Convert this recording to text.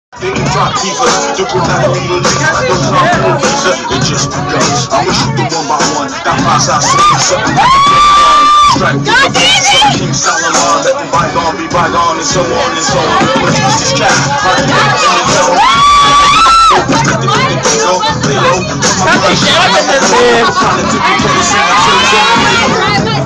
They can drop divas, do not need a leak. Don't come for a visa, it just begun. I'ma shoot them one by one. That five out something like a big gun. Strike with the beat, some King Solomon. Let them bygone be bygone, and so on and so on. Let's use this cat, hard to make in the zone. Leo, my mind,